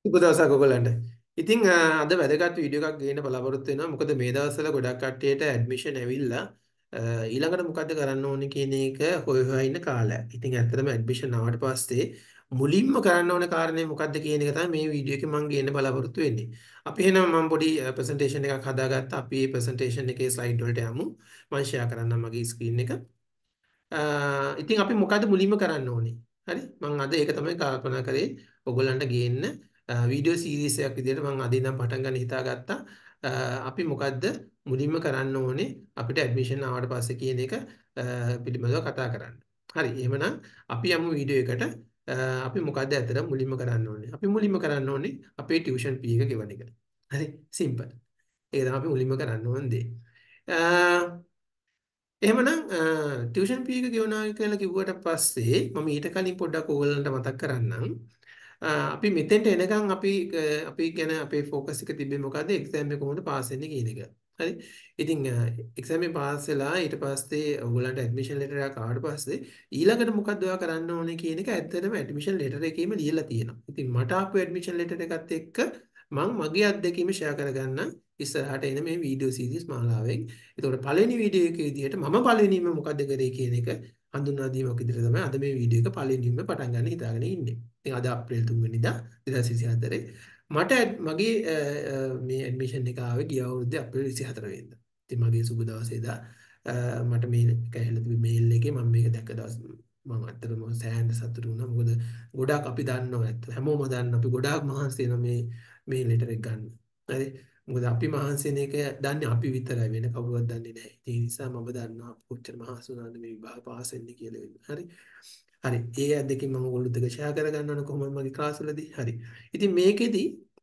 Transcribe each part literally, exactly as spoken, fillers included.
සුබ දවසක් ඔයගොල්ලන්ට. ඉතින් අ, අද වැදගත් වීඩියෝ එකක් ගේන්න බලාපොරොත්තු වෙනවා. මොකද මේ දවස්වල ගොඩක් කට්ටියට ඇඩ්මිෂන් ඇවිල්ලා අ, ඊළඟට මොකද්ද කරන්න ඕනේ කියන එක හොය හොයා ඉන්න කාලයක්. ඉතින් ඇත්තටම ඇඩ්මිෂන් ආවට පස්සේ මුලින්ම කරන්න ඕන කාරණේ මොකද්ද කියන එක තමයි මේ වීඩියෝ එකේ මම ගේන්න බලාපොරොත්තු වෙන්නේ. අපි එහෙනම් මම පොඩි ප්‍රසන්ටේෂන් එකක් හදාගත්තා. අපි මේ ප්‍රසන්ටේෂන් එකේ ස්ලයිඩ් වලට යමු. මම ෂෙයා කරන්නම් මගේ ස්ක්‍රීන් එක. අ, ඉතින් අපි මොකද්ද මුලින්ම කරන්න ඕනේ? හරි? මම අද ඒක තමයි කල්පනා කරේ ඔයගොල්ලන්ට ගේන්න වීඩියෝ සීරීස් එකක් විදිහට මම අද ඉඳන් පටන් ගන්න හිතාගත්තා. අ, අපි මොකද්ද මුලින්ම කරන්න ඕනේ අපිට ඇඩ්මිෂන් ආවට පස්සේ කියන එක අ, පිළිබඳව කතා කරන්න. හරි. එහෙමනම් අපි යමු වීඩියෝ එකට. අ, අපි මොකද්ද ඇත්තට මුලින්ම කරන්න ඕනේ? අපි මුලින්ම කරන්න ඕනේ අපේ ටියුෂන් ෆී එක ගෙවන එක. හරි? සිම්පල්. ඒක තමයි අපි මුලින්ම කරන්න ඕන දේ. එහෙමනම් ටියුෂන් ෆී එක ගෙවනවා කියලා කිව්වට පස්සේ මම ඊට කලින් පොඩ්ඩක් ඕගොල්ලන්ට මතක් කරන්නම්. අ, අපි මෙතෙන්ට එනකන් අපි අ, අපි ගැන අපේ ફોකස් එක තිබ්බේ මොකද්ද? එක්සෑම් එක කොහොමද පාස් වෙන්නේ කියන එක. හරි. ඉතින් එක්සෑම් එක පාස් වෙලා ඊට පස්සේ ඔයගොල්ලන්ට ඇඩ්මිෂන් ලෙටර් එකක් ආවට පස්සේ ඊළඟට මොකක්ද ඔයා කරන්න ඕනේ කියන එක ඇත්තටම ඇඩ්මිෂන් ලෙටර් එකේම ලියලා තියෙනවා. ඉතින් මට ආපු ඇඩ්මිෂන් ලෙටර් එකත් එක්ක මම මගේ අත්දැකීම ෂෙයා කරගන්න ඉස්සරහට එන මේ වීඩියෝ සීරීස් මාලාවෙන්. ඒතකොට පළවෙනි වීඩියෝ එකේ විදිහට මම පළවෙනිම මොකද්ද කරේ කියන එක හඳුන්වා දීමක් විදිහට තමයි අද මේ වීඩියෝ එක පළවෙනිම පටන් ගන්න හිතාගෙන ඉන්නේ. ඉතින් අද අප්‍රේල් තුන් වෙනිදා දෙදාස් විසිහතර මට ඇඩ්- මගේ අ, අ, මේ ඇඩ්මිෂන් එක ආවේ ගිය අවුරුද්දේ අප්‍රේල් විසිහතර වෙනිදා. ඉතින් මගේ සුබ දවසේ දා අ, මට මේ එක ඇවිල්ලා තිබි මේල් එකේ මම මේක දැක්ක දවස් මම ඇත්තටම සෑහෙන සතුටු වුණා. මොකද ගොඩාක් අපි දන්නවා ඇත්ත හැමෝම දන්නවා අපි ගොඩාක් මහන්සි වෙනවා මේ මේ ලෙටර් එක ගන්න. හරි. මොකද අපි මහන්සි වෙන එක දන්නේ අපි විතරයි වෙන කවුරුවත් දන්නේ නැහැ. ඒ නිසා මම දන්නවා අපි කොච්චර මහන්සි වුණාද මේ විභාග පාස් වෙන්න කියලා වෙන්න. හරි. හරි. ඒ අත්දැකීම් මම ඔයගොල්ලොත් එක්ක ෂෙයා කරගන්න ඕන කොහොමද මගේ ක්ලාස් වලදී. හරි. ඉතින් මේකෙදි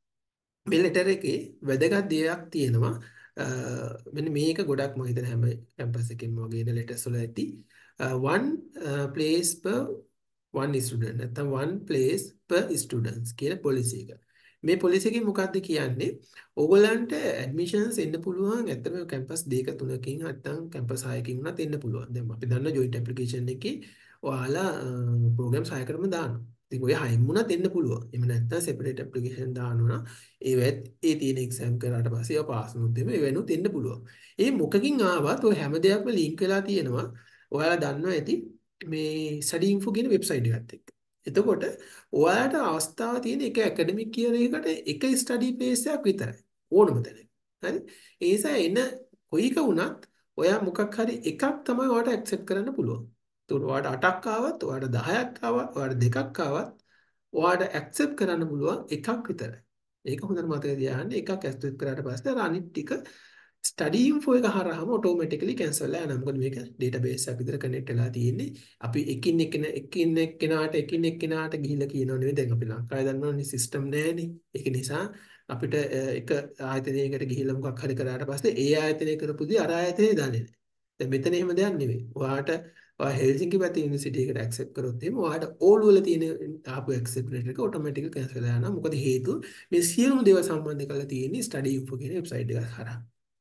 මේ ලෙටර් එකේ වැදගත් දෙයක් තියෙනවා. අ, මෙන්න මේක ගොඩක් මම හිතන හැම කැම්පස් එකකින්ම වගේ එන ලෙටර්ස් වල ඇති. අ, one uh, place per one student නැත්නම් one place per students කියන පොලිසි එක. මේ පොලිසි එකේ මොකක්ද කියන්නේ? ඕගොල්ලන්ට ඇඩ්මිෂන්ස් එන්න පුළුවන් ඇත්තටම කැම්පස් දෙක තුනකින් නැත්නම් කැම්පස් හයකින් උනත් එන්න පුළුවන්. දැන් අපි දන්න ජොයින්ට් ඇප්ලිකේෂන් එකේ ඔයාලා ප්‍රෝග්‍රෑම්ස් හයකටම දානවා. ඉතින් ඔය හයින් වුණත් එන්න පුළුවන්. එහෙම නැත්නම් සෙපරේට් ඇප්ලිකේෂන් දානවා. ඒවත් ඒ තියෙන එක්සෑම් කරාට පස්සේ ඔය පාස් වුණොත් එimhe එවෙනුත් එන්න පුළුවන්. ඒ මොකකින් ආවත් ඔය හැම දෙයක්ම ලින්ක් වෙලා තියෙනවා. ඔයාලා දන්නවා ඇති මේ ස්ටඩි ඉන්ෆෝ කියන වෙබ්සයිට් එකත් එක්ක. එතකොට ඔයාලට අවස්ථාව තියෙන එක ඇකඩමික් කියන එකට එක ස්ටඩි ප්ලේස් එකක් විතරයි. ඕනම තැනක. හරි? ඒ නිසා එන කොයික වුණත් ඔයා මොකක් හරි එකක් තමයි ඔයාලට ඇක්සෙප්ට් කරන්න පුළුවන්. ඒතකොට ඔයාලට අටක් ආවත්, ඔයාලට දහයක් ආවත්, ඔයාලට දෙකක් ආවත් ඔයාලට ඇක්සෙප්ට් කරන්න පුළුවන් එකක් විතරයි. ඒක හොඳට මතක තියාගන්න. එකක් ඇක්සෙප්ට් කරාට පස්සේ අර අනිත් ටික ස්ටඩි ඉන්ෆෝ එක හරහාම ඔටෝමැටිකලි කැන්සල් වෙලා යනවා. මොකද මේක ඩේටාබේස් එකක් විතර කනෙක්ට් වෙලා තියෙන්නේ. අපි එකින් එකින එකින් එක්කෙනාට එකින් එක්කෙනාට ගිහිල්ලා කියනව නෙවෙයි. දැන් අපි ලංකාවේ දන්නවනේ සිස්ටම් නැහැනේ. ඒක නිසා අපිට අ, එක ආයතනයකට ගිහිල්ලා මොකක් හරි කරාට පස්සේ ඒ ආයතනය කරපු දේ අර ආයතනය දන්නේ නැහැ. දැන් මෙතන එහෙම දෙයක් නෙවෙයි. ඔයාට ඔයා හෙල්සින්කි පැත්තේ යුනිවර්සිටි එකට ඇක්සෙප්ට් කරොත් එහෙම ඔයාට ඕලු වල තියෙන ආපු ඇක්සෙප්ට් ලෙටර් එක ඔටෝමැටිකලි කැන්සල් වෙලා යනවා. මොකද හේතුව මේ සියලුම දේවල් සම්බන්ධ කරලා තියෙන්නේ ස්ටඩි ඉන්ෆෝ කියන වෙබ්සයිට් එක හරහා.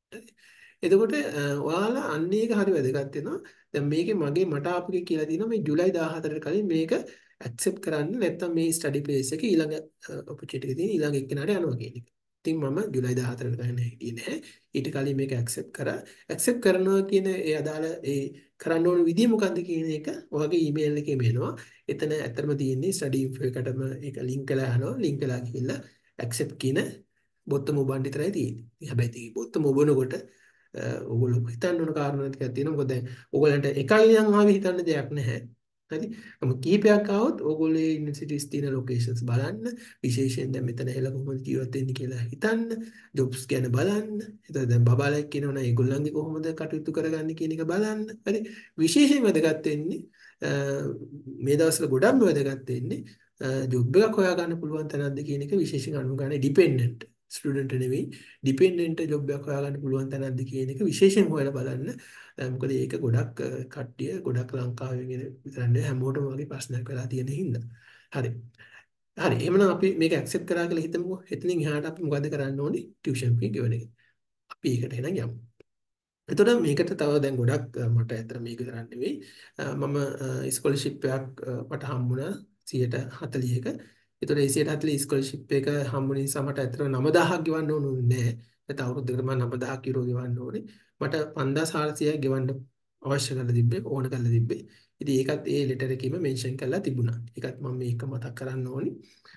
එතකොට අ, ඔයාලා අන්න ඒක හරි වැදගත් වෙනවා. දැන් මේකේ මගේ මට ආපු එක කියලා තියෙනවා මේ ජූලයි දාහතරට කලින් මේක ඇක්සෙප්ට් කරන්න නැත්නම් මේ ස්ටඩි ප්ලේස් එකේ ඊළඟ ඔපචුනිටි එක තියෙන ඊළඟ එක්කෙනාට යනවා කියන එක. ඉතින් මම ජූලයි දාහතරට කලින් හිටියේ නැහැ. ඊට කලින් මේක ඇක්සෙප්ට් කරා. ඇක්සෙප්ට් කරනවා කියන ඒ අදාළ ඒ කරන්න ඕන විදිය මොකක්ද කියන එක ඔයාගේ ඊමේල් එකේම එනවා. එතන ඇත්තටම තියෙන්නේ ස්ටඩි ඉන්ෆෝ එකටම ඒක ලින්ක් කරලා යනවා. ලින්ක් කරලා ගිහිල්ලා ඇක්සෙප්ට් කියන බොත්තම ඔබන් විතරයි තියෙන්නේ. හැබැයි ඉතින් බොත්තම ඔබනකොට ඔගොල්ලෝ හිතන්න ඕන කාරණා ටිකක් තියෙනවා. මොකද දැන් ඔයගලන්ට එකයි නම් ආවේ හිතන්න දෙයක් නැහැ. හරි. නම කීපයක් ආවොත් ඔයගොල්ලෝ යුනිවර්සිටිස් තියෙන ලොකේෂන්ස් බලන්න, විශේෂයෙන් දැන් මෙතන ඇවිල්ලා කොහොමද ජීවත් වෙන්නේ කියලා හිතන්න, ජොබ්ස් ගැන බලන්න. එතකොට දැන් බබාලෙක් කියනවනම් ඒගොල්ලන්ගේ කොහොමද කටයුතු කරගන්නේ කියන එක බලන්න. හරි. විශේෂයෙන් වැදගත් වෙන්නේ අ, මේ දවස්වල ගොඩක්ම වැදගත් වෙන්නේ ජොබ් එකක් හොයාගන්න පුළුවන් තැනක්ද කියන එක විශේෂයෙන් අනුගානේ ඩිපෙන්ඩන්ට් ස්ටුඩන්ට් නෙවෙයි ඩිපෙන්ඩන්ට් ජොබ් එකක් හොයාගන්න පුළුවන් තැනක්ද කියන එක විශේෂයෙන් හොයලා බලන්න. අ, මොකද ඒක ගොඩක් අ, කට්ටිය ගොඩක් ලංකාවේ ඉගෙන විතරක් නෙවෙයි හැමෝටම වගේ ප්‍රශ්නයක් වෙලා තියෙන හින්දා. හරි. හරි. එහෙනම් අපි මේක ඇක්සෙප්ට් කරා කියලා හිතමුකෝ. එතනින් එහාට අපි මොකද කරන්න ඕනේ? ටියුෂන් ෆී ගෙවන එක. අපි ඒකට එහෙනම් යමු. එතකොට මේකට තව දැන් ගොඩක් අ, මට ඇත්තට මේක කරන්න නෙවෙයි. අ, මම ස්කෝලර්ෂිප් එකක් අ, මට හම්බුණා සියයට හතළිහක. ඒතකොට ඒ සියයට හතළිස් ස්කෝලර්ෂිප් එක හම්බුන නිසා මට ඇත්තටම නවය දහසක් ගෙවන්න ඕනුන්නේ නැහැ. නැත්නම් අවුරුද්දකට මම නවය දහසක් යුරෝ ගෙවන්න ඕනේ. මට පන්දාස් හාරසියයක් ගෙවන්න අවශ්‍ය කරලා තිබ්බේ ඕන කරලා තිබ්බේ. ඉතින් ඒකත් ඒ ලෙටර් එකේම මෙන්ෂන් කරලා තිබුණා. ඒකත් මම මේක මතක් කරන්න ඕනේ.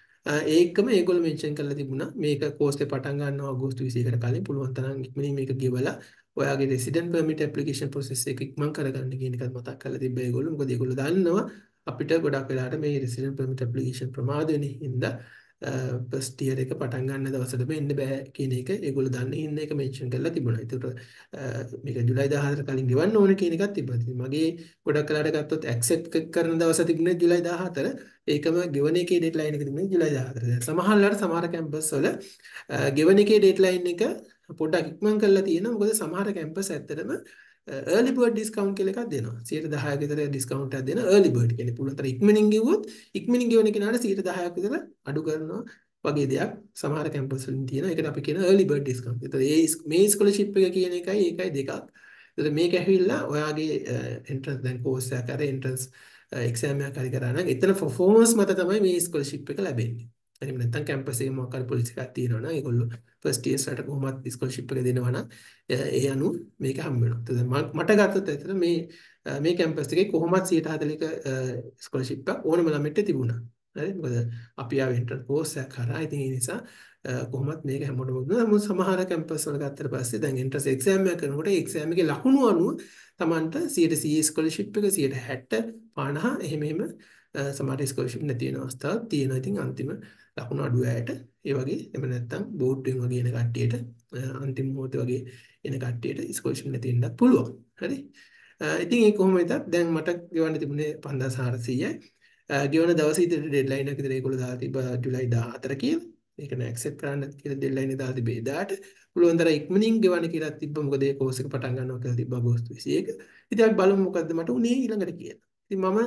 ඒකම ඒගොල්ලෝ මෙන්ෂන් කරලා තිබුණා මේක කෝස් එක පටන් ගන්නවා අගෝස්තු විසි එකට කලින් පුළුවන් තරම් ඉක්මනින් මේක ගෙවලා ඔයාගේ රෙසිඩන්ට් පර්මිට් ඇප්ලිකේෂන් ප්‍රොසෙස් එක ඉක්මන් කරගන්න කියන එකත් මතක් කරලා තිබ්බා ඒගොල්ලෝ. මොකද ඒගොල්ලෝ දන්නවා අපිට ගොඩක් වෙලාවට මේ රෙසිඩන්ට් පර්මිට් ඇප්ලිකේෂන් ප්‍රමාද වෙන හින්දා ෆස්ට් ඉයර් එක පටන් ගන්න දවසටම එන්න බෑ කියන එක ඒගොල්ලෝ දන්නේ හින්දා ඒක මෙන්ෂන් කරලා තිබුණා. ඒකට මේක ජුලයි දාහතර කලින් ගෙවන්න ඕන කියන එකත් තිබ්බා. ඉතින් මගේ ගොඩක් වෙලාවට ගත්තොත් ඇක්සෙප්ට් කරන දවස තිබුණේ ජුලයි දාහතර. ඒකම ගෙවන එකේ ඩෙඩ්ලයින් එක තිබුණේ ජුලයි දාහතර. දැන් සමහරවල්ලාට සමහර කැම්පස් වල ගෙවන එකේ ඩෙඩ්ලයින් එක පොඩ්ඩක් ඉක්මන් කරලා තියෙනවා. මොකද සමහර කැම්පස් ඇත්තටම early bird discount කියලා එකක් දෙනවා. සියයට දහයක් විතර discount එකක් දෙනවා early bird කියන්නේ. පුළුවන් තරම් ඉක්මනින් ගෙවුවොත් ඉක්මනින් ගෙවන කෙනාට සියයට දහයක් විතර අඩු කරනවා වගේ දෙයක් සමහර කැම්පස් වලින් තියෙනවා. ඒකට අපි කියන early bird discount. ඒතර ඒ මේ ස්කෝලර්ෂිප් එක කියන එකයි ඒකයි දෙකක්. ඒතර මේක ඇවිල්ලා ඔයාගේ entrance දැන් course එකක් අර entrance exam එකක් හරි කරා නම් එතන performance මත තමයි මේ ස්කෝලර්ෂිප් එක ලැබෙන්නේ. එහෙම නැත්නම් කැම්පස් එකේ මොකක් හරි පොලිසි එකක් තියෙනවා නම් ඒගොල්ලෝ ෆස්ට් ඉයර්ස් වලට කොහොමත් ස්කෝලර්ෂිප් එක දෙනවා නම් ඒ අනුව මේක හම්බ වෙනවා. ඒත් මට ගත්තොත් ඇත්තට මේ මේ කැම්පස් එකේ කොහොමත් සියයට හතළිහක ස්කෝලර්ෂිප් එකක් ඕනම ළමයට තිබුණා. හරි මොකද අපි ආව එන්ට්‍රන්ස් කෝස් එකක් කරා. ඉතින් ඒ නිසා කොහොමත් මේක හැමෝටම දුන්නා. නමුත් සමහර කැම්පස් වල ගත්තට පස්සේ දැන් එන්ට්‍රන්ස් එක්සෑම් එක කරනකොට ඒ එක්සෑම් එකේ ලකුණු අනුව Tamanට සියයට සීය ස්කෝලර්ෂිප් එක සියයට හැත්තෑ පනහ එහෙම එහෙම සමහර ස්කෝලර්ෂිප් නැති වෙන අවස්ථාවක් තියෙනවා. ඉතින් අන්තිම ලකුණු අඩු අයට ඒ වගේ එහෙම නැත්නම් බෝඩ්ඩුවෙන් වගේ එන කට්ටියට අන්තිම මොහොතේ වගේ එන කට්ටියට ස්කෝලර්ෂිප් නැති වෙන්නත් පුළුවන්. හරි. ඉතින් ඒ කොහොම වෙතත් දැන් මට ගෙවන්න තිබුණේ පන්දාස් හාරසීයයි. ගෙවන දවසේ ඉතින් ඩෙඩ්ලයින් එක ඉතින් ඒගොල්ලෝ දාලා තිබ්බා ජුලයි දාහතර කියලා. ඒක නෑ ඇක්සෙප්ට් කරන්න කියලා ඩෙඩ්ලයින් එක දාලා තිබ්බේ එදාට. පුළුවන් තරම් ඉක්මනින් ගෙවන්න කියලා තිබ්බා. මොකද ඒ කෝස් එක පටන් ගන්නවා කියලා තිබ්බා අගෝස්තු විසි එක. ඉතින් අපි බලමු මොකද්ද මට උනේ ඊළඟට කියලා. ඉතින් මම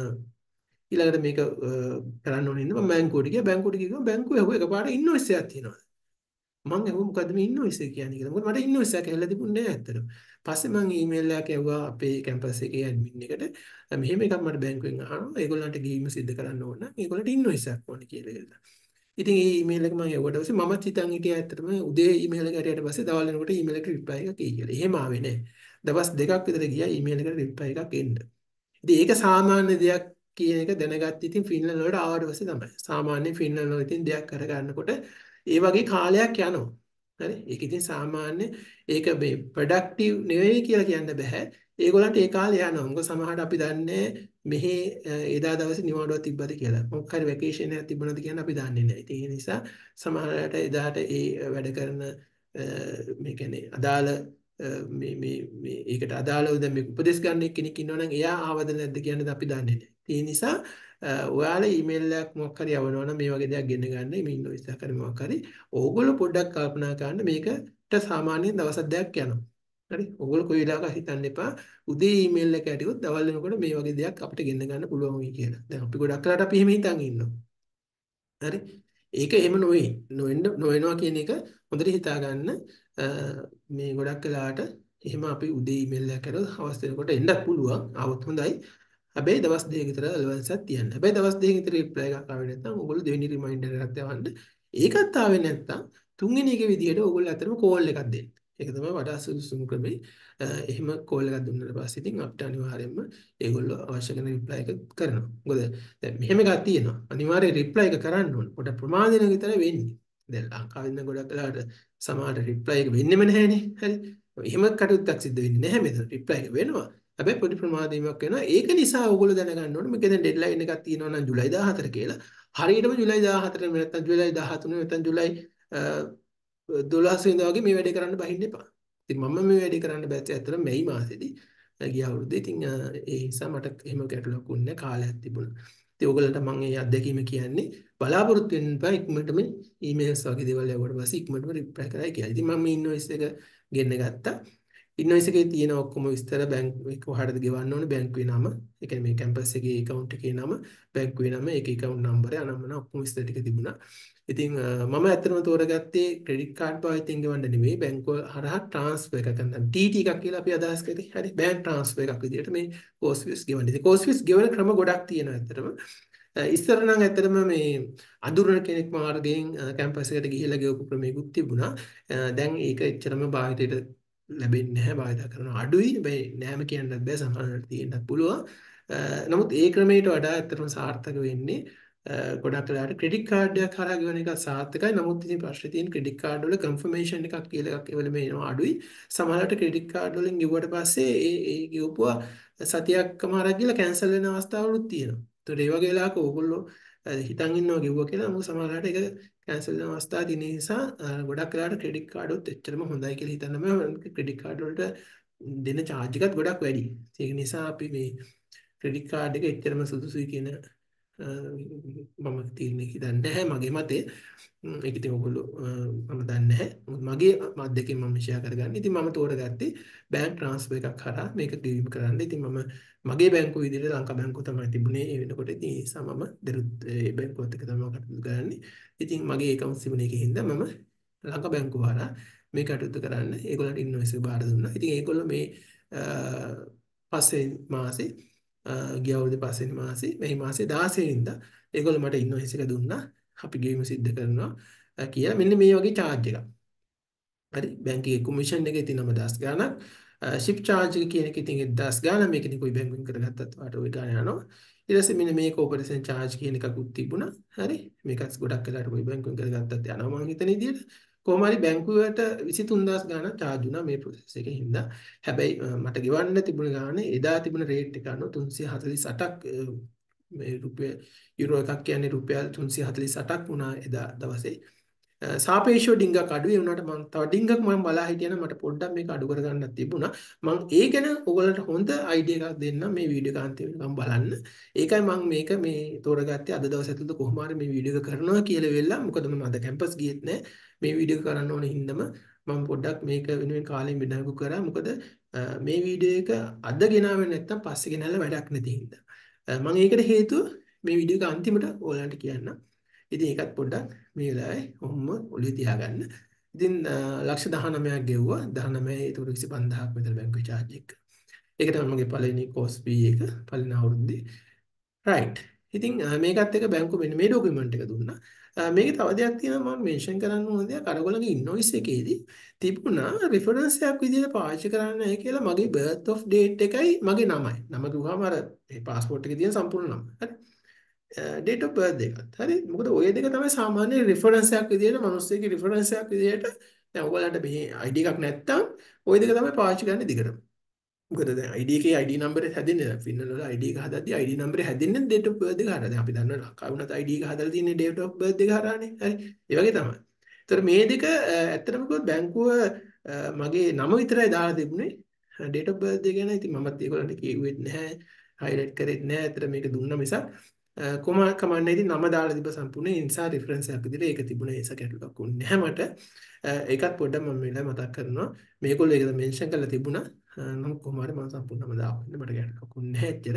ඊළඟට මේක කරන්න ඕනේ ඉන්න මම බැංකුවට ගියා. බැංකුවට ගිහම බැංකුවේ ඇහුවා එකපාරට ඉන්වොයිස් එකක් තියෙනවා. මම ඇහුවා මොකද්ද මේ ඉන්වොයිස් එක කියන්නේ කියලා. මොකද මට ඉන්වොයිස් එකක් ඇවිල්ලා තිබුණේ නැහැ ඇත්තටම. පස්සේ මම ඊමේල් එකක් ඇහුවා අපේ කැම්පස් එකේ ඇඩ්මින් එකට. මෙහෙම එකක් මට බැංකුවෙන් අහනවා. ඒගොල්ලන්ට ගිහින් සිද්ධ කරන්න ඕන නම් ඒගොල්ලන්ට ඉන්වොයිස් එකක් ඕනේ කියලා කියලා. ඉතින් මේ ඊමේල් එක මම ඇහුවට පස්සේ මමත් හිතන් හිටියා ඇත්තටම උදේ ඊමේල් එක හරියට පස්සේ දවල් වෙනකොට ඊමේල් එකට රිප්ලයි එකක් එයි කියලා. එහෙම ආවේ නැහැ. දවස් දෙකක් විතර ගියා ඊමේල් එකට රිප්ලයි එකක් එන්න. ඉතින් ඒක සාමාන්‍ය දෙයක් කියන එක දැනගත්ත ඉතින් ෆින්ලන්ඩ් වලට ආවට පස්සේ තමයි. සාමාන්‍ය ෆින්ලන්ඩ් වල ඉතින් දෙයක් කරගන්නකොට ඒ වගේ කාලයක් යනවා. හරි. ඒක ඉතින් සාමාන්‍ය ඒක මේ ප්‍රොඩක්ටිව් නෙවෙයි කියලා කියන්න බෑ. ඒගොල්ලන්ට ඒ කාලේ යනවා. මොකද සමහරවිට අපි දන්නේ මෙහි එදා දවසේ නිවාඩුවක් තිබ්බද කියලා. මොකක් හරි වැකේෂන් එකක් තිබුණාද කියන අපි දන්නේ නැහැ. ඉතින් ඒ නිසා සමහරවිට එදාට ඒ වැඩ කරන මේ කියන්නේ අදාළ මේ මේ මේ ඒකට අදාළව දැන් මේ උපදෙස් ගන්න කෙනෙක් ඉන්නවා නම් එයා ආවද නැද්ද කියන්නද අපි දන්නේ නැහැ. ඒ නිසා ඔයාලා ඊමේල් එකක් මොකක් හරි යවනවා නම් මේ වගේ දෙයක් ගෙන්න ගන්න මේ ඉන්වොයිස් එකක් හරි මොකක් හරි ඕගොල්ලෝ පොඩ්ඩක් කල්පනා කරන්න මේකට සාමාන්‍යයෙන් දවස් දෙකක් යනවා. හරි. ඕගොල්ලෝ කොයි වෙලාවක හිතන්න එපා උදේ ඊමේල් එක ඇටියොත් දවල් වෙනකොට මේ වගේ දෙයක් අපිට ගෙන්න ගන්න පුළුවන් වෙයි කියලා. දැන් අපි ගොඩක් වෙලාවට අපි එහෙම හිතන් ඉන්නවා. හරි. ඒක එහෙම නොවේ. නොවෙන්න නොවෙනවා කියන එක හොඳට හිතා ගන්න. මේ ගොඩක් වෙලාවට එහෙම අපි උදේ ඊමේල් එකක් කරලා හවස් වෙනකොට එන්නත් පුළුවන්. ආවොත් හොඳයි. හැබැයි දවස් දෙකක විතර අලවන්ස් එකක් තියන්න. හැබැයි දවස් දෙකකින් විතර රිප්ලයි එකක් ආවේ නැත්නම් ඕගොල්ලෝ දෙවෙනි රිමයින්ඩර් එකක් යවන්න. ඒකත් ආවේ නැත්නම් තුන්වෙනි එක විදියට ඕගොල්ලෝ අතරම කෝල් එකක් දෙන්න. ඒක තමයි වඩා සුදුසුම ක්‍රමය. එහෙම කෝල් එකක් දුන්නාට පස්සේ ඉතින් අපිට අනිවාර්යයෙන්ම ඒගොල්ලෝ අවශ්‍ය කරන රිප්ලයි එක කරනවා. මොකද දැන් මෙහෙම එකක් තියෙනවා. අනිවාර්යයෙන් රිප්ලයි එක කරන්න ඕන. පොඩ ප්‍රමාදින විතර වෙන්නේ. දැන් ලංකාවේ ඉන්න ගොඩක් වෙලාවට සමහර රිප්ලයි එක වෙන්නෙම නැහැනේ. හරි. එහෙම කටයුත්තක් සිද්ධ වෙන්නේ නැහැ මෙතන. රිප්ලයි එක වෙනවා. හැබැයි පොඩි ප්‍රමාදයක්ක් වෙනවා. ඒක නිසා ඕගොල්ලෝ දැනගන්න ඕනේ මේක දැන් ඩෙඩ්ලයින් එකක් තියෙනවා නම් ජුලයි දාහතර කියලා. හරියටම ජුලයි දාහතර නැත්නම් ජුලයි දහතුන නැත්නම් ජුලයි දොළොස් වෙනිදා වගේ මේ වැඩේ කරන්න බහින්න එපා. ඉතින් මම මේ වැඩේ කරන්න බැස්සේ ඇත්තට මැයි මාසෙදී ගිය අවුරුද්දේ. ඉතින් ඒ නිසා මට එහෙම ගැටලුවක් වුණේ කාලයක් තිබුණා. ඉතින් ඕගොල්ලන්ට මම මේ අත්දැකීම කියන්නේ බලාපොරොත්තු වෙන්න එපා ඉක්මනටම ඊමේල්ස් වගේ දේවල් යවුවට පස්සේ ඉක්මනටම රිප්ලයි කරයි කියලා. ඉතින් මම මේ ඉන්වොයිස් එක ගෙන්න ගත්තා. ඉන්වොයිස් එකේ තියෙන ඔක්කොම විස්තර බැංකුවේ කොහටද ගෙවන්න ඕනේ බැංකුවේ නම ඒ කියන්නේ මේ කැම්පස් එකේ account එකේ නම බැංකුවේ නම ඒකේ account number අනම්මන ඔක්කොම විස්තර ටික තිබුණා. ඉතින් මම ඇත්තටම තෝරගත්තේ ක්‍රෙඩිට් කාඩ් පාවිච්චියෙන් ගෙවන්න නෙවෙයි බැංකුව හරහා ට්‍රාන්ස්ෆර් එකක් කරන්න. ටී ටී එකක් කියලා අපි අදහස් කරේ. හරි බැංක් ට්‍රාන්ස්ෆර් එකක් විදිහට මේ කෝස් ෆීස් ගෙවන්න. ඉතින් කෝස් ෆීස් ගෙවන ක්‍රම ගොඩක් තියෙනවා ඇත්තටම. ඉස්සර නම් ඇත්තටම මේ අඳුරන කෙනෙක් මාර්ගයෙන් කැම්පස් එකට ගිහිල්ලා ගෙවපු ක්‍රමයකුත් තිබුණා. දැන් ඒක එච්චරම භාවිතයට ලැබෙන්නේ නැහැ. භාවිත කරන අඩුයි. හැබැයි නෑම කියන්නත් බෑ. සමහරවිට තියෙන්නත් පුළුවන්. නමුත් ඒ ක්‍රමයට වඩා ඇත්තටම සාර්ථක වෙන්නේ ගොඩක් වෙලාවට ක්‍රෙඩිට් කාඩ් එකක් හරහා ගෙවන එක සාර්ථකයි. නමුත් ඉතින් ප්‍රශ්නේ තියෙන ක්‍රෙඩිට් කාඩ් වල කන්ෆර්මේෂන් එකක් කියලා එකක් එවල මේනවා අඩුයි. සමහරවිට ක්‍රෙඩිට් කාඩ් වලින් ගෙවුවට පස්සේ ඒ ඒ ගෙවපුවා සතියක්ම හරක් ගිහලා කැන්සල් වෙන අවස්ථාවලුත් තියෙනවා. ඒතකොට ඒ වගේ වෙලාවක ඕගොල්ලෝ හිතන් ඉන්නවා ගෙවුවා කියලා. මොකද සමහරවිට ඒක කැන්සල් වෙන අවස්ථා තියෙන නිසා ගොඩක් වෙලාවට ක්‍රෙඩිට් කාඩ් උත් එච්චරම හොඳයි කියලා හිතන්න බෑ. ක්‍රෙඩිට් කාඩ් වලට දෙන charge එකත් ගොඩක් වැඩි. ඒක නිසා අපි මේ ක්‍රෙඩිට් කාඩ් එක එච්චරම සුදුසුයි කියන මම තීරණය හිතන්නේ නැහැ මගේ මතේ. ඒක ඉතින් ඔයගොල්ලෝ මම දන්නේ නැහැ. මගේ මත් දෙකෙන් මම ෂෙයා කරගන්න. ඉතින් මම තෝරගත්තේ බැංක් ට්‍රාන්ස්ෆර් එකක් හරහා මේක ගෙවීම කරන්න. ඉතින් මම මගේ බැංකුව විදිහට ලංකා බැංකුව තමයි තිබුණේ. ඒ වෙනකොට ඉතින් ඒ නිසා මම දරුත් ඒ බැංකුවත් එක්ක තමයි කටයුතු කරන්නේ. ඉතින් මගේ ඒකවුන්ට් තිබුණ එකේ හින්දා මම ලංකා බැංකුව හරහා මේ කටයුතු කරන්න ඒගොල්ලන්ට ඉන්වොයිස් එක බාර දුන්නා. ඉතින් ඒගොල්ලෝ මේ පස්සේ මාසේ ගිය අවුරුදු පස්වෙනි මාසේ මේ මාසේ දාසය වෙනිදා ඒගොල්ලෝ මට ඉන්වොයිස් එක දුන්නා. අපි ගෙවීම සිද්ධ කරනවා කියලා මෙන්න මේ වගේ charge එකක්. හරි බැංකුවේ කොමිෂන් එක ඉතින් නම දහස් ගාණක් ෂිප් charge එක කියන එක ඉතින් දහස් ගාණක් මේක ඉතින් කොයි බැංකුවෙන් කරගත්තත් වාට ওই ගාණ යනවා. ඊට පස්සේ මෙන්න මේ කෝපරේෂන් charge කියන එකකුත් තිබුණා. හරි මේකත් ගොඩක් වෙලාට කොයි බැංකුවෙන් කරගත්තත් යනවා මම හිතන විදිහට. කොහොම හරි බැංකුවට විසිතුන් දහස් ගාණක් charge වුණා මේ process එකේ හින්දා. හැබැයි මට ගෙවන්න තිබුණ ගාණ එදා තිබුණ rate එක අනුව තුන්සිය හතළිස් අටක් මේ රුපියල් යුරෝ එකක් කියන්නේ රුපියල් තුන්සිය හතළිස් අටක් වුණා එදා දවසේ. සාපේක්ෂව ඩිංගක් අඩුයි වුණාට මම තව ඩිංගක් මම බලා හිටියනම් මට පොඩ්ඩක් මේක අඩු කරගන්නත් තිබුණා. මම ඒ ගැන ඔයගලන්ට හොඳ අයිඩියා එකක් දෙන්නම් මේ වීඩියෝ එක අන්තිම වෙනකම් බලන්න. ඒකයි මම මේක මේ තෝරගත්තේ අද දවස් ඇතුළත කොහොම හරි මේ වීඩියෝ එක කරනවා කියලා වෙලා. මොකද මම අද කැම්පස් ගියෙත් නැහැ. මේ වීඩියෝ එක කරන්න ඕන හින්දාම මම පොඩ්ඩක් මේක වෙනුවෙන් කාලෙන් විනාඩියක් කරා. මොකද මේ වීඩියෝ එක අද ගෙනාවේ නැත්තම් පස්සේ ගෙනල්ලා වැඩක් නැති හින්දා. මම ඒකට හේතුව මේ වීඩියෝ එක අන්තිමට ඔයාලන්ට කියන්නම්. ඉතින් ඒකත් පොඩ්ඩක් මේ වෙලාවේ ඔහොම ඔළුවේ තියාගන්න. ඉතින් ලක්ෂ දහනවයක් ගෙවුවා. දහනවය ඒකට විසි පන්දාහක් විතර බැංකුවේ charge එක. ඒක තමයි මගේ පළවෙනි course fee එක පළවෙනි අවුරුද්දේ. right. ඉතින් මේකත් එක බැංකුව මෙන්න මේ ડોකියුමන්ට් එක දුන්නා. මේකේ තව දෙයක් තියෙනවා මම මෙන්ෂන් කරන්න ඕන දෙයක්. අරගොල්ලන්ගේ ඉන්වොයිස් එකේදී තිබුණා රෙෆරන්ස් එකක් විදිහට පාවිච්චි කරන්න නැහැ කියලා මගේ birth of date එකයි මගේ නමයි. නම කිව්වම අර මේ passport එකේ තියෙන සම්පූර්ණ නම. හරි. date of birth එකත්. හරි. මොකද ඔය දෙක තමයි සාමාන්‍ය රෙෆරන්ස් එකක් විදිහට මිනිස්සෙක්ගේ රෙෆරන්ස් එකක් විදිහට දැන් ඔයගලන්ට මේ I D එකක් නැත්තම් ඔය දෙක තමයි පාවිච්චි කරන්න දිගටම. මොකද දැන් I D එකේ I D number එක හැදෙන්නේ නැහැ. ෆින්ලන්ඩ් වල I D එක හදද්දී I D number එක හැදෙන්නේ date of birth එක හරහා. දැන් අපි දන්නවා ලංකාවේ වුණත් I D එක හදලා තියෙන්නේ date of birth එක හරහානේ. හරි. ඒ වගේ තමයි. ඒතර මේ දෙක ඇත්තටම කිව්වොත් බැංකුව මගේ නම විතරයි දාලා තිබුණේ. date of birth එක ගැන ඉතින් මමත් ඒගොල්ලන්ට කිව්වෙත් නැහැ. highlight කරෙත් නැහැ. ඇත්තට මේක දුන්නා මිසක් කොම කමන්නේ ඉතින් නම දාලා තිබ්බ සම්පූර්ණ ඒ නිසා රිෆරන්ස් එකක් විදිහට ඒක තිබුණේ ඒස කැටලොග් උන්නේ නැහැ මට. ඒකත් පොඩ්ඩක් මම මෙලා මතක් කරනවා. මේගොල්ලෝ ඒකද මෙන්ෂන් කරලා තිබුණා. නමුත් කොහොම හරි මම සම්පූර්ණම දාපන්න මට කැටලොග් උන්නේ නැහැ ඇත්තට.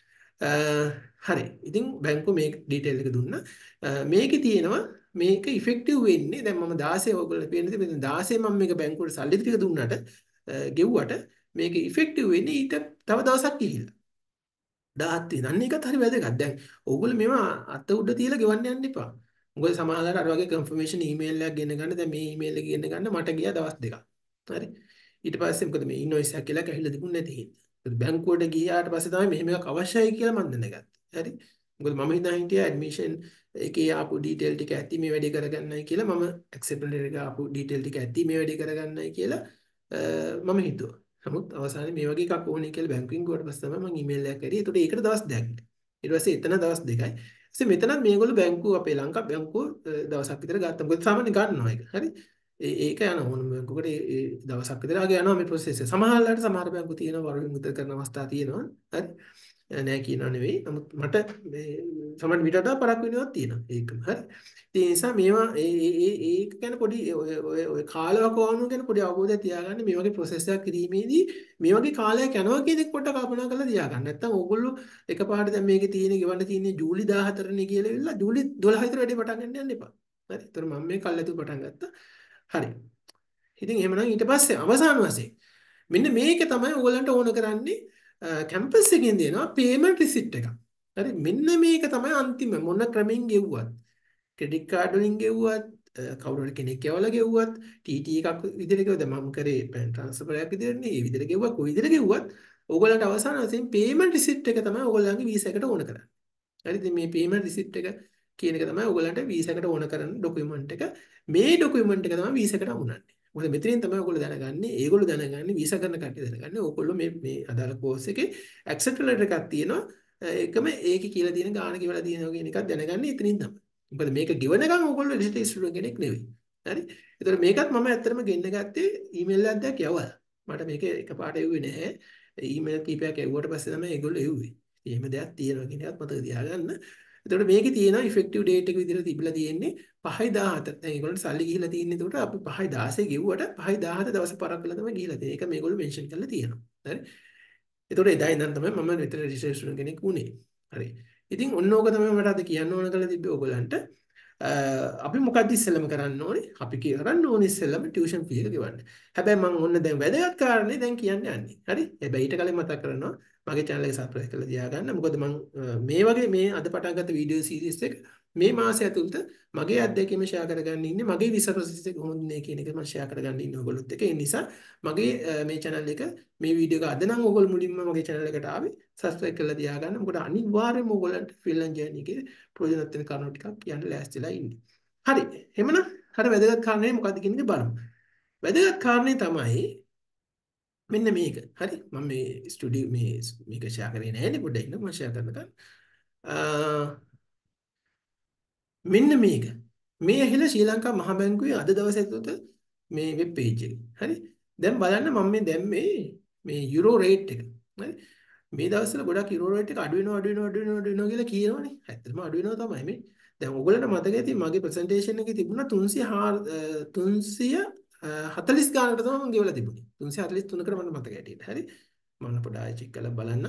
හරි. ඉතින් බැංකුව මේ ඩීටේල් එක දුන්නා. මේකේ තියෙනවා මේක ඉෆෙක්ටිව් වෙන්නේ දැන් මම දාසය ඔයගොල්ලෝ පේන්නේ ඉතින් දාසය මම මේක බැංකුවට සල්ලි ටික දුන්නාට ගෙව්වට මේක ඉෆෙක්ටිව් වෙන්නේ ඊට තව දවසක් ගිහිල්ලා. දාත් වෙනන්නේ එකත් හරි වැදගත්. දැන් ඕගොල්ලෝ මේවා අත උඩ තියලා ගෙවන්න යන්න එපා. මොකද සමහරවල්ලාට අර වගේ කන්ෆර්මේෂන් ඊමේල් එකක් ගෙන්න ගන්න දැන් මේ ඊමේල් එක ගෙන්න ගන්න මට ගියා දවස් දෙකක්. හරි. ඊට පස්සේ මොකද මේ ඉන්වොයිස් එකක් කියලා කැහිලා තිබුණ නැති හින්දා. බැංකුවට ගියාට පස්සේ තමයි මෙහෙම එකක් අවශ්‍යයි කියලා මම දැනගත්තේ. හරි. මොකද මම හිතා හිටියා ඇඩ්මිෂන් එකේ ආපු ඩීටේල් ටික ඇති මේ වැඩේ කරගන්නයි කියලා මම ඇක්සෙප්ටන්ට් එක ආපු ඩීටේල් ටික ඇති මේ වැඩේ කරගන්නයි කියලා මම හිතුවා. නමුත් අවසානයේ මේ වගේ එකක් ඕනේ කියලා බැංකුවෙන් ගිහුවට පස්සේ තමයි මම ඊමේල් එකක් කරේ. ඒකට ඒකට දවස් දෙකක් ගියා. ඊට පස්සේ එතන දවස් දෙකයි. ඊට මෙතනත් මේගොල්ලෝ බැංකුව අපේ ලංකා බැංකුව දවසක් විතර ගත්තා. මොකද සාමාන්‍ය ගන්නවා ඒක. හරි. ඒක යන ඕනම බැංකුවකට ඒ දවසක් විතර ආගේ යනවා මේ ප්‍රොසෙස් එක. සමහරවල්ලාට සමහර බැංකු තියෙනවා වරුවෙන් විතර කරන අවස්ථා තියෙනවා. හරි. නෑ කියනවා නෙවෙයි. නමුත් මට මේ සමහර විටට පරක් වෙනවක් තියෙනවා. ඒකම. හරි. ඒ නිසා මේවා ඒ ඒ ඒක ගැන පොඩි ඔය ඔය ඔය කාලවකවානුව ගැන පොඩි අවබෝධයක් තියාගන්න මේ වගේ ප්‍රොසෙස් එකක් කිරීමේදී මේ වගේ කාලයක් යනවා කියන එක පොඩ්ඩක් කල්පනා කරලා තියාගන්න. නැත්තම් ඕගොල්ලෝ එකපාරට දැන් මේකේ තියෙන ගෙවන්න තියෙන්නේ ජූලි දාහතරනේ කියලා ඉල්ල ජූලි දොළහ විතර වැඩි පටන් ගන්න යන්න එපා. හරි. ඒතර මම මේ කල්ැතු පටන් ගත්තා. හරි. ඉතින් එහෙමනම් ඊට පස්සේ අවසාන වශයෙන් මෙන්න මේක තමයි ඕගොල්ලන්ට ඕන කරන්නේ කැම්පස් එකෙන් දෙනවා පේමන්ට් රිසිට් එකක්. හරි මෙන්න මේක තමයි අන්තිම මොන ක්‍රමෙන් ගෙව්වත් ක්‍රෙඩිට් කාඩ් වලින් ගෙව්වත් කවුරු හරි කෙනෙක් යවලා ගෙව්වත් ටී ටී එකක් විදිහට ගෙවුවද මම කරේ ට්‍රාන්ස්ෆර් එකක් විදිහට නේ ඒ විදිහට ගෙවුවා කොයි විදිහට ගෙවුවත් ඕගොල්ලන්ට අවසාන වශයෙන් පේමන්ට් රිසිට් එක තමයි ඕගොල්ලන්ගේ වීසා එකට ඕන කරන්නේ. හරිද මේ පේමන්ට් රිසිට් එක කියන එක තමයි ඔයගලන්ට වීසා එකට ඕන කරන ડોකියුමන්ට් එක. මේ ડોකියුමන්ට් එක තමයි වීසා එකට උනන්නේ. මොකද මෙතනින් තමයි ඔයගොල්ලෝ දැනගන්නේ, ඒගොල්ලෝ දැනගන්නේ වීසා කරන කට්ටිය දැනගන්නේ ඔයගොල්ලෝ මේ මේ අදාළ කෝස් එකේ ඇක්සෙප්ට් ලෙටර් එකක් තියෙනවා. ඒකම ඒකේ කියලා තියෙන ගාණ කියලා තියෙනවා කියන එකක් දැනගන්නේ එතනින් තමයි. මොකද මේක ගෙවනකම් ඔයගොල්ලෝ රෙජිස්ටර් ස්ටුඩන්ට් කෙනෙක් නෙවෙයි. හරි. ඒතර මේකත් මම ඇත්තටම ගෙන්න ගත්තේ ඊමේල් එකක් දැක් යවලා. මට මේක එකපාරට එව්වේ නැහැ. ඊමේල් කීපයක් එව්වට පස්සේ තමයි ඒගොල්ලෝ එව්වේ. එහෙම දෙයක් තියෙනවා කියන එකත් මතක තියාගන්න. එතකොට මේකේ තියෙනවා ඉෆෙක්ටිව් ඩේට් එක විදිහට තිබිලා තියෙන්නේ පහයි දාහත. දැන් ඒගොල්ලන්ට සල්ලි ගිහිලා තියෙන්නේ එතකොට අපි පහයි දාහේ ගෙව්වට පහයි දාහත දවස් පරක් වෙලා තමයි ගිහිලා තියෙන්නේ. ඒක මේගොල්ලෝ මෙන්ෂන් කරලා තියෙනවා. හරි. එතකොට එදා ඉඳන් තමයි මම මෙතන රෙජිස්ට්‍රේෂන් කෙනෙක් වුණේ. හරි. ඉතින් ඔන්න ඕක තමයි මට අද කියන්න ඕන කරලා තිබ්බේ ඕගොල්ලන්ට. අපි මොකක්ද ඉස්සෙල්ලම කරන්න ඕනේ? අපි කරන්න ඕනේ ඉස්සෙල්ලම ටියුෂන් ෆී එක ගෙවන්න. හැබැයි මම ඔන්න දැන් වැදගත් කාරණේ දැන් කියන්න යන්නේ. හරි? හැබැයි ඊට කලින් මතක් කරනවා මගේ channel එක subscribe කරලා තියාගන්න. මොකද මම මේ වගේ මේ අද පටන් ගත්ත වීඩියෝ සීරීස් එක මේ මාසය ඇතුළත මගේ අත්දැකීම share කරගන්න ඉන්නේ. මගේ visa process එක කොහොමද නේ කියන එක මම share කරගන්න ඉන්නේ ඔයගොල්ලොත් එක්ක. ඒ නිසා මගේ මේ channel එක මේ වීඩියෝ එක අද නම් ඔයගොල්ලෝ මුලින්ම මගේ channel එකට ආවේ subscribe කරලා තියාගන්න. මොකද අනිවාර්යයෙන්ම ඔයගොල්ලන්ට Finland journey එකේ ප්‍රයෝජනවත් වෙන කරුණු ටිකක් කියන්න ලෑස්තිලා ඉන්නේ. හරි. එහෙමනම් හරි වැදගත් කාරණේ මොකද්ද කියන එක බලමු. වැදගත් කාරණේ තමයි මෙන්න මේක. හරි. මම මේ ස්ටුඩියෝ මේ මේක ෂෙයා කරේ නෑනේ පොඩ්ඩක් ඉන්න මම ෂෙයා කරනකම්. මෙන්න මේක. මේ ඇහිලා ශ්‍රී ලංකා මහ බැංකුවේ අද දවසේ ඇතුළත මේ වෙබ් පේජ් එක. හරි. දැන් බලන්න මම මේ දැන් මේ මේ යුරෝ රේට් එක. හරි. මේ දවස්වල ගොඩක් යුරෝ රේට් එක අඩු වෙනවා අඩු වෙනවා අඩු වෙනවා අඩු වෙනවා කියලා කියනවනේ. ඇත්තටම අඩු වෙනවා තමයි මේ. දැන් ඔයගොල්ලන්ට මතක ඇති මගේ ප්‍රසන්ටේෂන් එකේ තිබුණා තුන්සිය තුන්සිය හතළිස් ගානකට තමයි මම ගෙවලා තිබුණේ. තුන්සිය හතළිස් තුනකට මට මතක ඇටියට. හරි. මම පොඩ්ඩක් ආයෙ චෙක් කරලා බලන්න.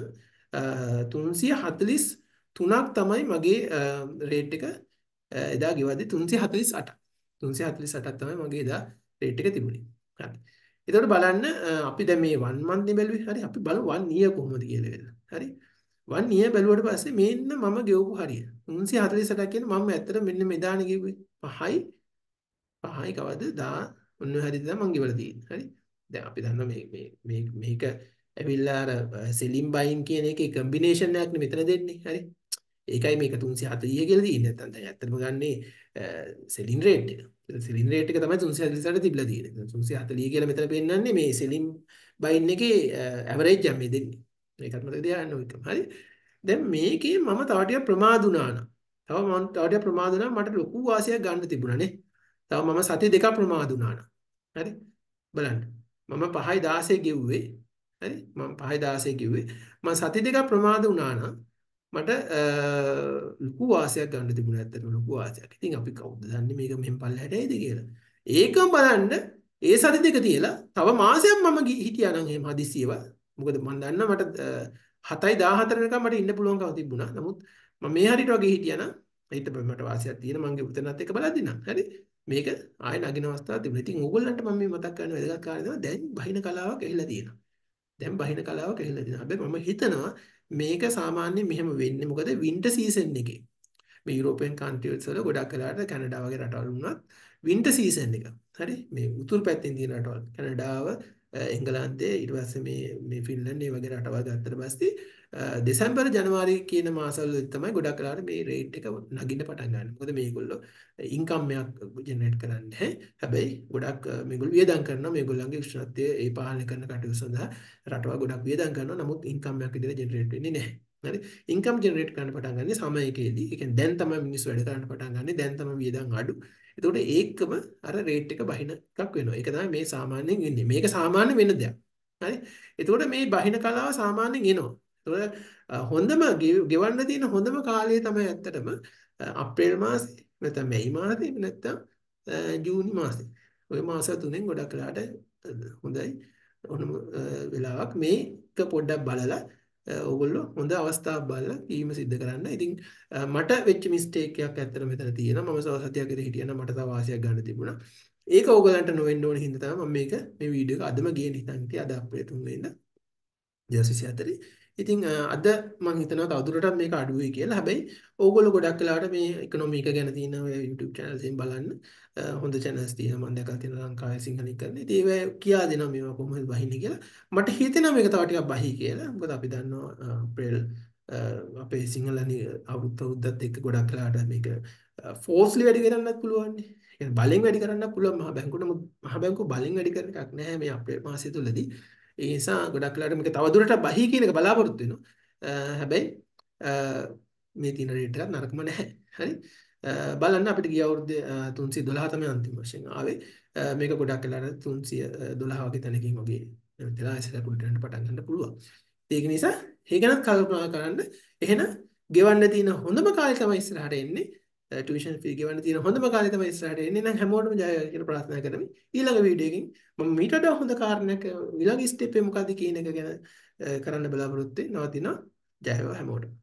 තුන්සිය හතළිස් තුනක් තමයි මගේ රේට් එක එදා ගෙවද්දි තුන්සිය හතළිස් අටක්. තුන්සිය හතළිස් අටක් තමයි මගේ එදා රේට් එක තිබුණේ. හරි. එතකොට බලන්න අපි දැන් මේ one month නේ බැලුවේ. හරි. අපි බලමු one year කොහොමද කියලා වෙන්න. හරි. one year බැලුවට පස්සේ මෙන්න මම ගෙවපු හරිය. තුන්සිය හතළිස් අටක් කියන්නේ මම ඇත්තට මෙන්න මෙදානේ ගෙවුවේ. පහයි පහයි කවද දා ඔන්න හරිද මම ගෙවලා තියෙන්නේ. හරි. දැන් අපි දන්නවා මේ මේ මේ මේක ඇවිල්ලා අර සෙලින් බයින් කියන එකේ කම්බිනේෂන් එකක් නේ මෙතන දෙන්නේ. හරි. ඒකයි මේක තුන්සිය හතළිහ කියලා තියෙන්නේ. නැත්නම් දැන් ඇත්තටම ගන්නේ සෙලින් රේට් එක. සෙලින් රේට් එක තමයි තුන්සිය හතළිස් අට තිබිලා තියෙන්නේ. තුන්සිය හතළිහ කියලා මෙතන පෙන්නන්නේ මේ සෙලින් බයින් එකේ ඇවරේජ් එක මේ දෙන්නේ. ඒකත් මතක තියාගන්න ඕනේ. හරි. දැන් මේකේ මම තව ටිකක් ප්‍රමාද වුණා නම් තව මම තව ටිකක් ප්‍රමාද වුණා මට ලොකු වාසියක් ගන්න තිබුණා නේ. තව මම සති දෙකක් ප්‍රමාද වුණා නම්. හරි. බලන්න. මම පහයි දාහේ ගෙව්වේ. හරි. මම පහයි දාහේ ගෙව්වේ. මම සති දෙකක් ප්‍රමාද වුණා නම් මට ලොකු වාසියක් ගන්න තිබුණා ඇත්තටම ලොකු වාසියක්. ඉතින් අපි කවුද දන්නේ මේක මෙහෙම පල්ලෙහාට ඇයිද කියලා. ඒකම බලන්න ඒ සති දෙක තියලා තව මාසයක් මම හිටියා නම් එහෙම හදිසියව. මොකද මම දන්නා මට හතයි දාහතර වෙනකම් මට ඉන්න පුළුවන්කම තිබුණා. නමුත් මම මේ හරියට වගේ හිටියා නම් ඊට පස්සේ මට වාසියක් තියෙන මගේ උතනත් එක බලද්දි නම් හරි මේක ආයෙ නගින අවස්ථාවක් තිබුණා. ඉතින් ඕගොල්ලන්ට මම මේ මතක් කරන වැදගත් කාරණේ තමයි දැන් බහින කලාවක් ඇහිලා තියෙනවා. දැන් බහින කලාවක් ඇහිලා තියෙනවා. හැබැයි මම හිතනවා මේක සාමාන්‍යයෙන් මෙහෙම වෙන්නේ මොකද වින්ටර් සීසන් එකේ. මේ යුරෝපියන් කන්ට්‍රීස් වල ගොඩක් වෙලාවට කැනඩා වගේ රටවල් වුණත් වින්ටර් සීසන් එක. හරි මේ උතුරු පැත්තෙන් තියෙන රටවල් කැනඩාව එංගලන්තේ ඊට පස්සේ මේ මේ ෆින්ලන්ඩ් මේ වගේ රටවල් ගත්තට පස්සේ දෙසැම්බර් ජනවාරි කියන මාසවල තමයි ගොඩක් වෙලාවට මේ රේට් එක නගින්න පටන් ගන්න. මොකද මේගොල්ලෝ ඉන්කම් එකක් ජෙනරේට් කරන්නේ නැහැ. හැබැයි ගොඩක් මේගොල්ලෝ වියදම් කරනවා මේගොල්ලන්ගේ උෂ්ණත්වය ඒ පාලනය කරන කටයුතු සඳහා රටවල් ගොඩක් වියදම් කරනවා. නමුත් ඉන්කම් එකක් විදිහට ජෙනරේට් වෙන්නේ නැහැ. හරි ඉන්කම් ජෙනරේට් කරන්න පටන් ගන්නේ සමයකදී. ඒ කියන්නේ දැන් තමයි මිනිස්සු වැඩ කරන්න පටන් ගන්නේ. දැන් තමයි වියදම් අඩු. එතකොට ඒකම අර රේට් එක බහින එකක් වෙනවා. ඒක තමයි මේ සාමාන්‍යයෙන් වෙන්නේ. මේක සාමාන්‍ය වෙන දෙයක්. හරි. එතකොට මේ බහින කලාව සාමාන්‍යයෙන් එනවා. එතකොට හොඳම ගෙවන්න තියෙන හොඳම කාලය තමයි ඇත්තටම අප්‍රේල් මාසේ නැත්නම් මැයි මාසේ නැත්නම් ජූනි මාසේ. ওই මාස තුනෙන් ගොඩක් වෙලාට හොඳයි. ඕනම වෙලාවක් මේක පොඩ්ඩක් බලලා ඔයගොල්ලෝ හොඳ අවස්ථාවක් බලලා කීම සිද්ධ කරන්න. ඉතින් මට වෙච්ච මිස්ටේක් එකක් ඇත්තට මෙතන තියෙනවා. මම සවසතියක් විතර හිටියා නම් මට තව වාසියක් ගන්න තිබුණා. ඒක ඕගලන්ට නොවෙන්න ඕන හින්දා තමයි මම මේක මේ වීඩියෝ එක අදම ගේන්න හිතන්නේ. අද අප්‍රේල් තුන වෙනිදා දෙදහස් විසිහතර. ඉතින් අද මම හිතනවා තවදුරටත් මේක අඩු වෙයි කියලා. හැබැයි ඕගොල්ලෝ ගොඩක් වෙලාවට මේ ඉකොනොමි එක ගැන තියෙන ඔය YouTube channels එකෙන් බලන්න හොඳ channels තියෙනවා. මම දැකලා තියෙනවා ලංකාවේ සිංහලෙන් කරන. ඉතින් ඒවා කියා දෙනවා මේවා කොහොමද බහින්නේ කියලා. මට හිතෙනවා මේක තව ටිකක් බහි කියලා. මොකද අපි දන්නවා අප්‍රේල් අපේ සිංහල අවුරුද්දත් එක්ක ගොඩක් වෙලාවට මේක ෆෝස්ලි වැඩි කරන්නත් පුළුවන් නේ. කියන්නේ බලෙන් වැඩි කරන්නත් පුළුවන්. මහ බැංකුවට මහ බැංකුව බලෙන් වැඩි කරන එකක් නැහැ මේ අප්‍රේල් මාසය තුලදී. ඒ නිසා ගොඩක් වෙලාවට මේක තවදුරටත් බහි කියන එක බලාපොරොත්තු වෙනවා. හැබැයි මේ තියෙන රේට් එකත් නරකම නැහැ. හරි. බලන්න අපිට ගිය අවුරුද්දේ තුන්සිය දොළහ තමයි අන්තිම වශයෙන් ආවේ. මේක ගොඩක් වෙලාවට තුන්සිය දොළහ වගේ තැනකින් වගේ වෙලා ඉස්සරහට උඩට පටන් ගන්න පුළුවන්. ඒක නිසා ඒ ගැනත් කල්පනා කරන්න. එහෙනම් ගෙවන්න තියෙන හොඳම කාලේ තමයි ඉස්සරහට එන්නේ. ටියුෂන් ෆී ගෙවන්න තියෙන හොඳම කාලේ තමයි ඉස්සරහට එන්නේ. නම් හැමෝටම ජය වේවා කියලා ප්‍රාර්ථනා කරමි. ඊළඟ වීඩියෝ එකකින් මම මීට වඩා හොඳ කාරණයක් ඊළඟ ස්ටෙප් එක මොකක්ද කියන එක ගැන කරන්න බලාපොරොත්තු වෙනවා. නවතිනවා. ජය වේවා හැමෝටම.